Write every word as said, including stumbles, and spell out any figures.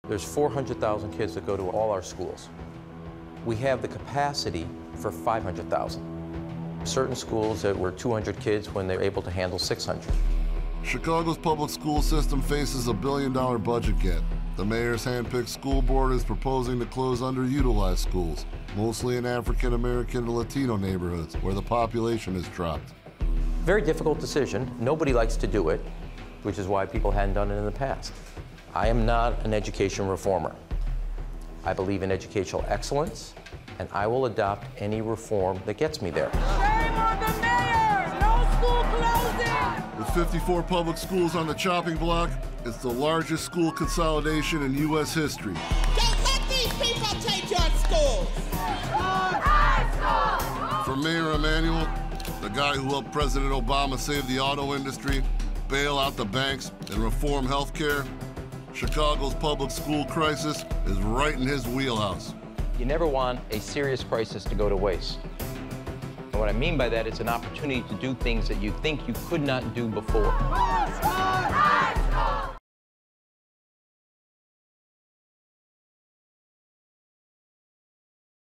There's four hundred thousand kids that go to all our schools. We have the capacity for five hundred thousand. Certain schools that were two hundred kids when they're able to handle six hundred. Chicago's public school system faces a billion dollar budget gap. The mayor's handpicked school board is proposing to close underutilized schools, mostly in African American and Latino neighborhoods where the population has dropped. Very difficult decision. Nobody likes to do it, which is why people hadn't done it in the past. I am not an education reformer. I believe in educational excellence, and I will adopt any reform that gets me there. Shame on the mayor! No school closing! With fifty-four public schools on the chopping block, it's the largest school consolidation in U S history. Don't let these people take your schools! For Mayor Emanuel, the guy who helped President Obama save the auto industry, bail out the banks, and reform health care, Chicago's public school crisis is right in his wheelhouse. You never want a serious crisis to go to waste. And what I mean by that, it's an opportunity to do things that you think you could not do before.